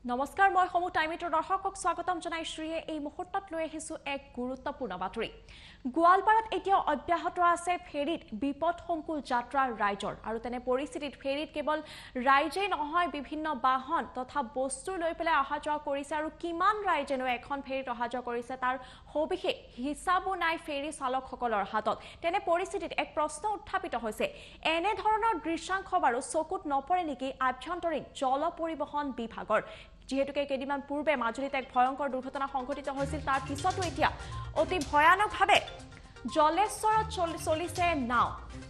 নমস্কাৰ মই সমু টাইমিটৰ দৰ্শকক স্বাগতম জনাইছোঁ এই মুহূৰ্তত লৈ আহিছোঁ এক গুৰুত্বপূৰ্ণ বাতৰি গোৱালপাৰাত এতিয়া অব্যাহত আছে ফেৰীত বিপদসংকুল যাত্ৰা ৰাইজৰ আৰু তেনে পৰিস্থিতিত ফেৰীত কেৱল ৰাইজেই নহয় বিভিন্ন বাহন তথা বস্তু লৈ পেলাই অহা যোৱা কৰিছে আৰু কিমান ৰাইজেনো এখন ফেৰীত অহা যোৱা কৰিছে তাৰ সবিশেষ হিচাপো নাই ফেৰী চালকসকলৰ হাতত তেনে পৰিস্থিতিত এক প্ৰশ্ন উত্থাপিত হৈছে এনে ধৰণৰ দৃশ্যাংশ বাৰু চকুত নপৰে নেকি আভ্যন্তৰীণ জল পৰিবহণ বিভাগৰ যেহেতুকে কেইদিনমান পূৰ্বে মাজুলীত এক ভয়ংকৰ দুৰ্ঘটনা সংঘটিত হৈছিল তাৰ পিছতো এতিয়া অতি ভয়ানকভাৱে জলেশ্বৰত চলিছে নাও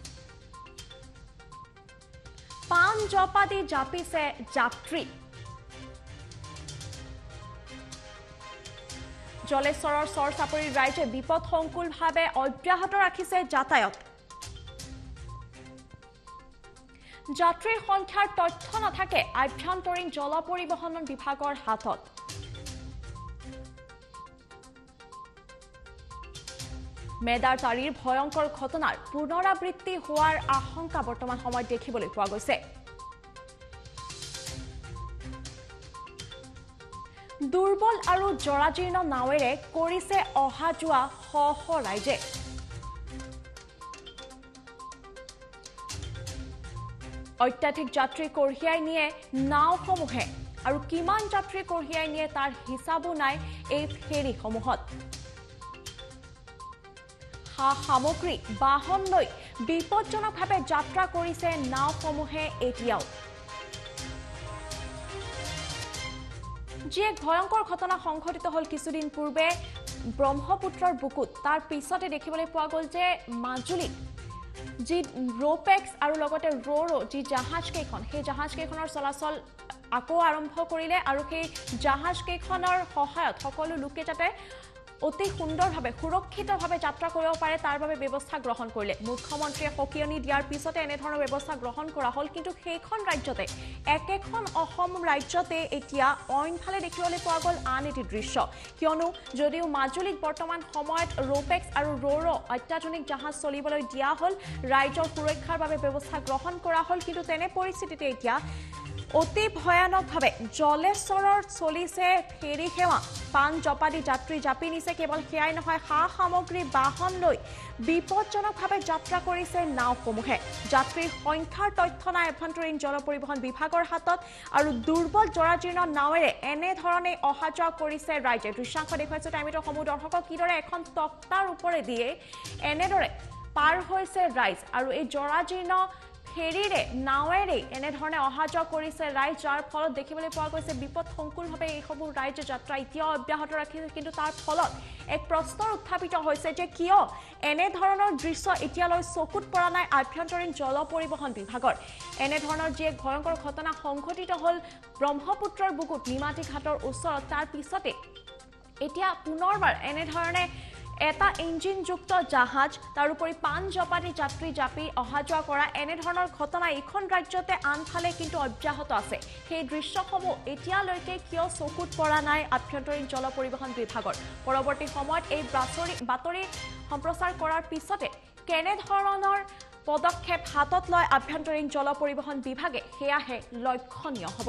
পান জপা দি জাপিছে যাত্ৰী জলেশ্বৰৰ চৰ-চাপৰিৰ ৰাইজে বিপদসংকুলভাৱে অব্যাহত ৰাখিছে যাতায়াত যাত্ৰীৰ সংখ্যাৰ তথ্য নাথাকে আভ্যন্তৰীণ জল পৰিবহণ বিভাগৰ হাতত মেদাৰ তাৰিৰ ভয়ংকৰ ঘটনাৰ পুনৰাবৃত্তি হোৱাৰ আশংকা বৰ্তমান সময়ত দেখিবলৈ পোৱা গৈছে দুৰ্বল আৰু জৰাজীৰ্ণ নাৱেৰে কৰিছে অহা যোৱা শ ৰাইজে অত্যাধিক যাত্ৰী কঢ়িয়াই নিয়ে নাওসমূহে আৰু কিমান যাত্ৰী কঢ়িয়াই নিয়ে তাৰ হিচাপো নাই এই ফেৰীসমূহত সামগ্ৰী বাহন লৈ বিপদজনকভাৱে যাত্ৰা কৰিছে নাওসমূহে এতিয়াও যি এক ভয়ংকৰ ঘটনা সংঘটিত হ'ল কিছুদিন পূৰ্বে ব্ৰহ্মপুত্ৰৰ বুকুত তাৰ পিছতে দেখিবলৈ পোৱা গ'ল যে মাজুলীত যি ৰোপেক্স আৰু লগতে ৰো যি জাহাজকেইখন সেই জাহাজকেইখনৰ চলাচল আকৌ আৰম্ভ কৰিলে আৰু সেই জাহাজকেইখনৰ সহায়ত সকলো লোকে যাতে অতি সুন্দৰভাৱে সুৰক্ষিতভাৱে যাত্ৰা কৰিব পাৰে তাৰ বাবে ব্যৱস্থা গ্ৰহণ কৰিলে মুখ্যমন্ত্ৰীয়ে সকিয়নি দিয়াৰ পিছতে এনে ধৰণৰ ব্যৱস্থা গ্ৰহণ কৰা হ'ল কিন্তু সেইখন ৰাজ্যতে একেখন অসম ৰাজ্যতে এতিয়া অইনফালে দেখিবলৈ পোৱা গ'ল আন এটি দৃশ্য কিয়নো যদিও মাজুলীত বৰ্তমান সময়ত ৰোপেক্স আৰু ৰো অত্যাধুনিক জাহাজ চলিবলৈ দিয়া হ'ল ৰাইজৰ সুৰক্ষাৰ বাবে ব্যৱস্থা গ্ৰহণ কৰা হ'ল কিন্তু তেনে পৰিস্থিতিতে এতিয়া অতি ভয়ানকভাৱে জলেশ্বৰত চলিছে ফেৰী সেৱা পান জপাদি যাত্ৰী জাপি নিছে কেৱল সেয়াই নহয় সামগ্ৰী বাহন লৈ বিপদজনকভাৱে যাত্ৰা কৰিছে নাওসমূহে যাত্ৰীৰ সংখ্যাৰ তথ্য নাই আভ্যন্তৰীণ জল পৰিবহণ বিভাগৰ হাতত আৰু দুৰ্বল জৰাজীৰ্ণ নাৱেৰে এনেধৰণে অহা যোৱা কৰিছে ৰাইজে দৃশ্যাংশ দেখুৱাইছে টাইমিটৰ সমূহ দৰ্শকক কিদৰে এখন তক্তাৰ ওপৰেদিয়ে এনেদৰে পাৰ হৈছে ৰাইজ আৰু এই জৰাজীৰ্ণ ফেৰীৰে নাৱেৰে এনেধৰণে অহা যোৱা কৰিছে ৰাইজ যাৰ ফলত দেখিবলৈ পোৱা গৈছে বিপদসংকুলভাৱে এইসমূহ ৰাইজে যাত্ৰা এতিয়াও অব্যাহত ৰাখিছে কিন্তু তাৰ ফলত এক প্ৰশ্নৰ উত্থাপিত হৈছে যে কিয় এনেধৰণৰ দৃশ্য এতিয়ালৈ চকুত পৰা নাই আভ্যন্তৰীণ জল পৰিবহণ বিভাগৰ এনেধৰণৰ যি এক ভয়ংকৰ ঘটনা সংঘটিত হ'ল ব্ৰহ্মপুত্ৰৰ বুকুত নিমাতী ঘাটৰ ওচৰত তাৰ পিছতে এতিয়া পুনৰবাৰ এনেধৰণে এটা ইঞ্জিনযুক্ত জাহাজ তাৰোপৰি পান জপাদি যাত্ৰী জাপি অহা যোৱা কৰা এনেধৰণৰ ঘটনা এইখন ৰাজ্যতে আনফালে কিন্তু অব্যাহত আছে সেই দৃশ্যসমূহ এতিয়ালৈকে কিয় চকুত পৰা নাই আভ্যন্তৰীণ জল পৰিবহণ বিভাগৰ পৰৱৰ্তী সময়ত এই বাতৰি সম্প্ৰচাৰ কৰাৰ পিছতে কেনেধৰণৰ পদক্ষেপ হাতত লয় আভ্যন্তৰীণ জল পৰিবহণ বিভাগে সেয়াহে লক্ষণীয় হ'ব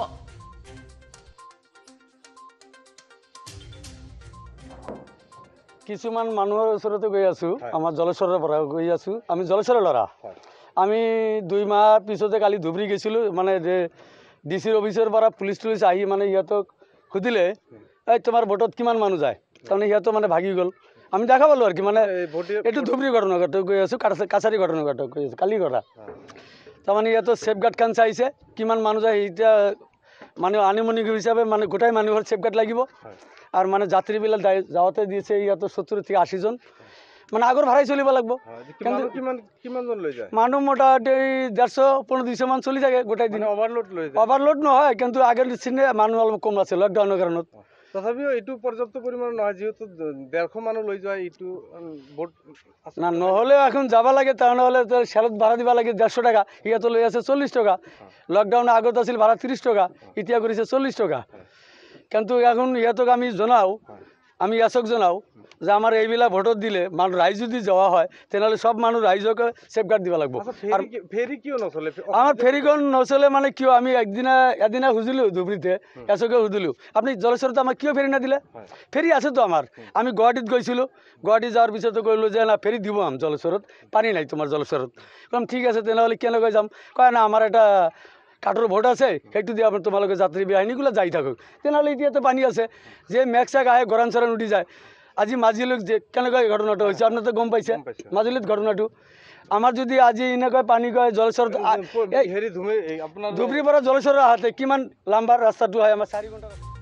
কিছুমান মানুহৰ ওচৰতে গৈ আছো আমাৰ জলেশ্বৰৰ পৰা গৈ আছো আমি জলেশ্বৰৰ ল'ৰা আমি 2 মাহ পিছতে কালি ধুবুৰী গৈছিলোঁ মানে যে ডিচিৰ অফিচৰ পৰা পুলিচ আহি মানে সিহঁতক সুধিলে এই তোমাৰ ভোটত কিমান মানুহ যায় তাৰমানে সিহঁতো মানে ভাগি গ'ল আমি দেখা পালোঁ আৰু কি মানে এইটো ধুবুৰী ঘটনাঘাটত গৈ আছোঁ কাছাৰী ঘটনাঘাটত গৈ আছোঁ কালি কথা তাৰমানে সিহঁতৰ ছেফগাৰ্ড খান চাইছে কিমান মানুহ যায় এতিয়া মানে আনুমানিক হিচাপে মানে গোটাই মানুহৰ ছেফগাৰ্ড লাগিব আর মানে যাত্রীবিলাক যাওয়াতে দিয়েছে ইয়াতো 70 থেকে 80 জন মানে আগৰ ভাড়াই চলিব লাগব কিন্তু কিমান জন লৈ যায় মানুহ মোটামুটি 150-200 মান চলি থাকে গোটাই দিন ওভারলোড নহয় কিন্তু আগৰ দিনে মানুহ অলপ কম আছে লকডাউনৰ কাৰণত তথাপিও এইটো পৰ্যাপ্ত পৰিমাণ নহয় যেহেতু 150 মানুহ লৈ যায় এইটো বোট না নহলে এখন যাব লাগে তাহলে শেলত ভাড়া দিবা লাগে 150 টাকা ইয়াতো লৈ আছে 40 টাকা লকডাউনৰ আগত আছিল ভাড়া 30 টাকা এতিয়া কৰিছে 40 টাকা কিন্তু এখন ইহঁতক আমি জনাও আমি ইয়াচক জনাও যে আমাৰ এইবিলাক ভোটত দিলে মানুহ ৰাইজ যদি যোৱা হয় তেনেহ'লে চব মানুহ ৰাইজকে ছেফগাৰ্ড দিব লাগিব। আৰু ফেরি কিয় নচলে? আমার ফেরিখন নচলে মানে কিয় আমি এদিনা খুঁজিলো ধুবুৰীতে এচকে সুধিলো আপনি জলেশ্বরতে আমাক কিয় ফেরি না দিলে? ফেরি আছে তো আমার। আমি গুৱাহাটীত গৈছিলোঁ, গুৱাহাটী যাওয়ার পিছতো কইলো যে না ফেরি দিব আম জলেশ্বরত, পানি নাই তোমার জলেশ্বরত। কম ঠিক আছে তেনেহ'লে কেনেকৈ যাম? কয় না আমার এটা কাঠৰ ভোট আছে, সেইটো দিয়ে আপোনাৰ তোমালোকে যাত্ৰী বাহিনীগুলো যাই থাকক। তেনেহ'লে এতিয়াতো পানী আছে, যে মেঘ চেঘ আহে গৰাণ চৰাণ উঠি যায়। আজি মাজুলীত যে কেনেকৈ ঘটনাটো হৈছে আপোনাৰতো গম পাইছে মাজুলীত ঘটনাটো। আমার যদি আজি এনেকৈ পানী কয় জলেশ্বর হেৰি ধুমে আপোনাৰ ধুবুৰীৰ পৰা জলেশ্বৰৰ আহোঁতে কিমান লম্বা ৰাস্তাটো হয় আমাৰ 4 ঘণ্টা।